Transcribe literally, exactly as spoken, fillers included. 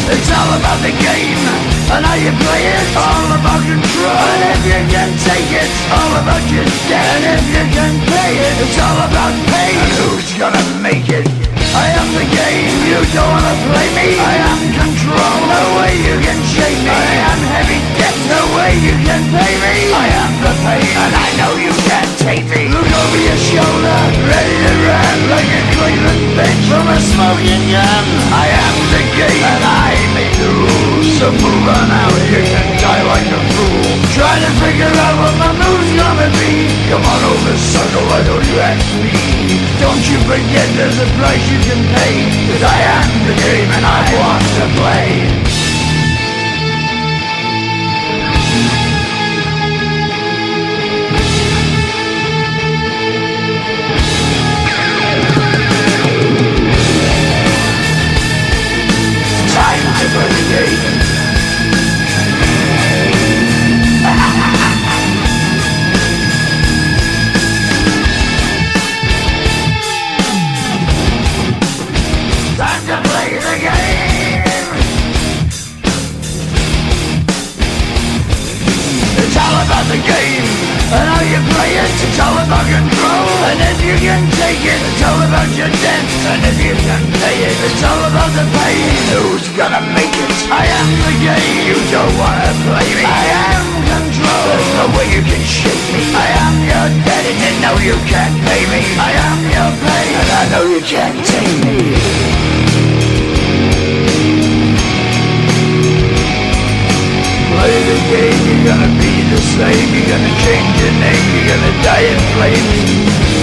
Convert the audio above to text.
It's all about the game and how you play it. All about control, and if you can take it, all about your debt. And if you can pay it, it's all about pain. And who's gonna make it? I am the game, you don't wanna play me. I am control, no way you can shake me. I am heavy debt, no way you can pay me. I am the pain, and I know you can't take me. Look over your shoulder, ready to run like a Cleveland bench from a smoking gun. I am the game, and I make the rules. So move on out, you can die like a fool. Trying to figure out what my move's gonna be. Come on over, sucker, why don't you ask me? Don't you forget there's a price you can pay, 'cause I am the game and I want to play. Time to play the game. Time to play the game. It's all about the game and how you play it. It's all about control, and if you can take it, it's all about your debt. And if you can pay it, it's all about the pain. Who's gonna make it? I am the game. You don't wanna play me. I am control. There's no way you can shake me. I am your debt, and you know you can't pay me. I am your pain, and I know you can't take me. Play the game, you're gonna be the slave. You're gonna change your name, you're gonna die in flames.